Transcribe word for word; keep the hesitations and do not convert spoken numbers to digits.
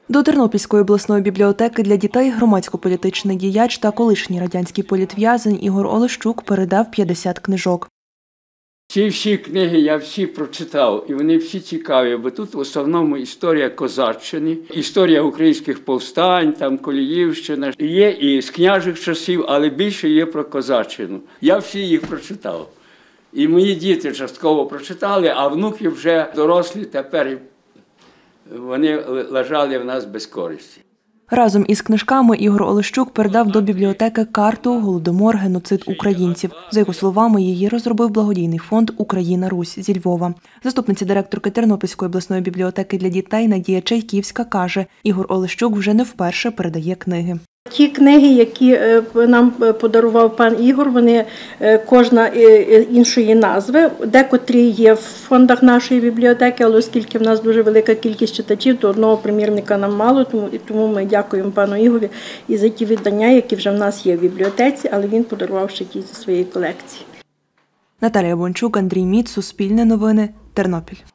До Тернопільської обласної бібліотеки для дітей громадсько-політичний діяч та колишній радянський політв'язень Ігор Олещук передав п'ятдесят книжок. Ці всі книги я всі прочитав, і вони всі цікаві, бо тут в основному історія козаччини, історія українських повстань, там Коліївщина. Є і з княжих часів, але більше є про козаччину. Я всі їх прочитав. І мої діти частково прочитали, а внуки вже дорослі, тепер вони лежали в нас без користі. Разом із книжками Ігор Олещук передав до бібліотеки карту «Голодомор. Геноцид українців». За його словами, її розробив благодійний фонд «Україна-Русь» зі Львова. Заступниця директорки Тернопільської обласної бібліотеки для дітей Надія Чайківська каже, Ігор Олещук вже не вперше передає книги. Ті книги, які нам подарував пан Ігор, вони кожна іншої назви. Декотрі є в фондах нашої бібліотеки, але оскільки в нас дуже велика кількість читачів, то одного примірника нам мало, тому, і тому ми дякуємо пану Ігорі і за ті видання, які вже в нас є в бібліотеці, але він подарував ще ті зі своєї колекції. Наталія Бончук, Андрій Міц, Суспільне новини, Тернопіль.